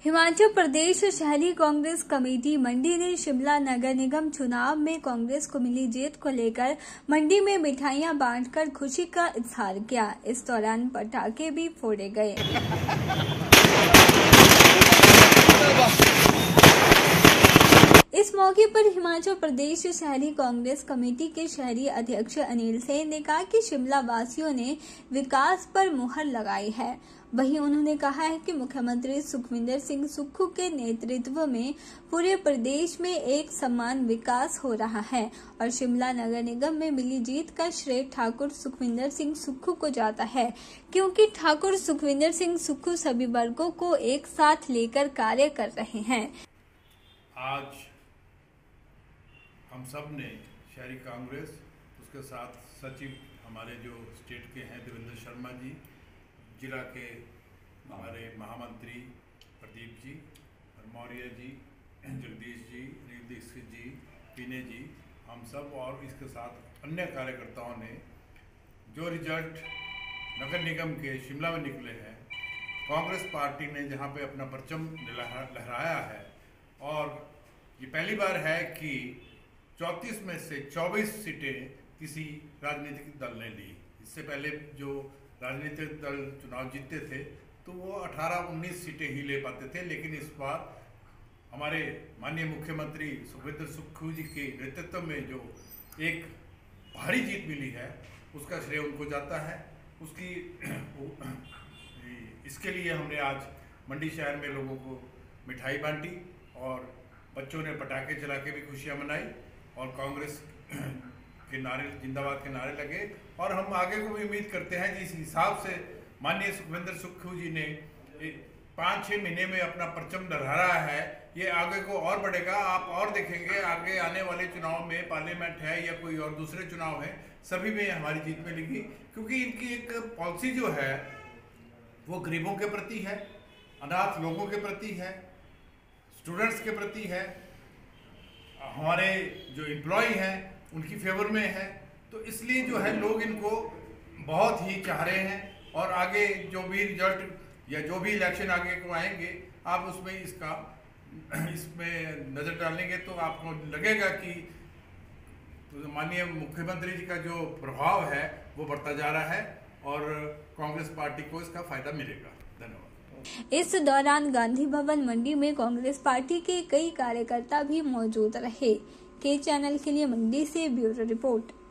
हिमाचल प्रदेश शहरी कांग्रेस कमेटी मंडी ने शिमला नगर निगम चुनाव में कांग्रेस को मिली जीत को लेकर मंडी में मिठाइयां बांटकर खुशी का इजहार किया। इस दौरान पटाखे भी फोड़े गए। इस मौके पर हिमाचल प्रदेश शहरी कांग्रेस कमेटी के शहरी अध्यक्ष अनिल सेन ने कहा कि शिमला वासियों ने विकास पर मुहर लगाई है। वहीं उन्होंने कहा है कि मुख्यमंत्री सुखविंदर सिंह सुक्खू के नेतृत्व में पूरे प्रदेश में एक समान विकास हो रहा है और शिमला नगर निगम में मिली जीत का श्रेय ठाकुर सुखविंदर सिंह सुक्खू को जाता है, क्योंकि ठाकुर सुखविंदर सिंह सुक्खू सभी वर्गों को एक साथ लेकर कार्य कर रहे हैं। आज हम सब ने शहरी कांग्रेस, उसके साथ सचिव हमारे जो स्टेट के हैं देवेंद्र शर्मा जी, जिला के हमारे महामंत्री प्रदीप जी, मौर्य जी, जगदीश जी, अनिल दीक्षित जी, पीने जी, हम सब और इसके साथ अन्य कार्यकर्ताओं ने जो रिजल्ट नगर निगम के शिमला में निकले हैं, कांग्रेस पार्टी ने जहां पे अपना परचम लहराया है और ये पहली बार है कि 34 में से 24 सीटें किसी राजनीतिक दल ने ली। इससे पहले जो राजनीतिक दल चुनाव जीतते थे तो वो 18-19 सीटें ही ले पाते थे, लेकिन इस बार हमारे माननीय मुख्यमंत्री सुखविंदर सुक्खू जी के नेतृत्व में जो एक भारी जीत मिली है उसका श्रेय उनको जाता है। उसकी इसके लिए हमने आज मंडी शहर में लोगों को मिठाई बांटी और बच्चों ने पटाखे चला के भी खुशियाँ मनाई और कांग्रेस के नारे, जिंदाबाद के नारे लगे। और हम आगे को भी उम्मीद करते हैं जिस हिसाब से माननीय सुखविंदर सुक्खू जी ने 5-6 महीने में अपना परचम लहराया है, ये आगे को और बढ़ेगा। आप और देखेंगे आगे आने वाले चुनाव में, पार्लियामेंट है या कोई और दूसरे चुनाव हैं, सभी में हमारी जीत मिलेगी, क्योंकि इनकी एक पॉलिसी जो है वो गरीबों के प्रति है, अनाथ लोगों के प्रति है, स्टूडेंट्स के प्रति है, हमारे जो एम्प्लॉय हैं उनकी फेवर में है। तो इसलिए जो है लोग इनको बहुत ही चाह रहे हैं और आगे जो भी रिजल्ट या जो भी इलेक्शन आगे को आएंगे, आप उसमें इसमें नज़र डालेंगे तो आपको लगेगा कि तो माननीय मुख्यमंत्री जी का जो प्रभाव है वो बढ़ता जा रहा है और कांग्रेस पार्टी को इसका फायदा मिलेगा। धन्यवाद। इस दौरान गांधी भवन मंडी में कांग्रेस पार्टी के कई कार्यकर्ता भी मौजूद रहे। के चैनल के लिए मंडी से ब्यूरो रिपोर्ट।